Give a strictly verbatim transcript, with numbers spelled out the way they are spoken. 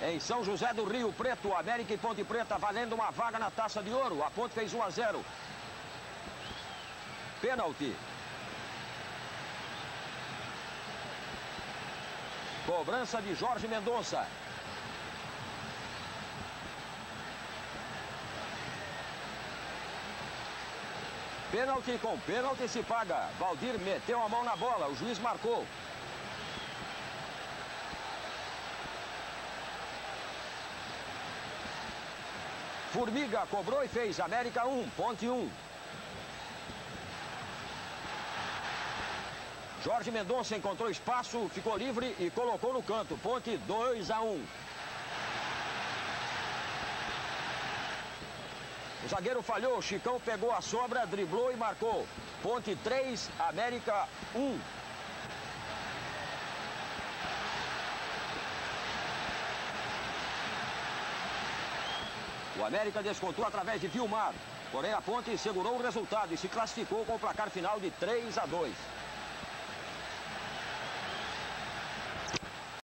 Em São José do Rio Preto, América e Ponte Preta valendo uma vaga na Taça de Ouro. A Ponte fez um a zero. Pênalti. Cobrança de Jorge Mendonça. Pênalti, com pênalti se paga. Valdir meteu a mão na bola, o juiz marcou. Formiga cobrou e fez. América um, Ponte um. Jorge Mendonça encontrou espaço, ficou livre e colocou no canto. Ponte dois a um. O zagueiro falhou, Chicão pegou a sobra, driblou e marcou. Ponte três, América um. O América descontou através de Vilmar. Porém, a Ponte segurou o resultado e se classificou com o placar final de três a dois.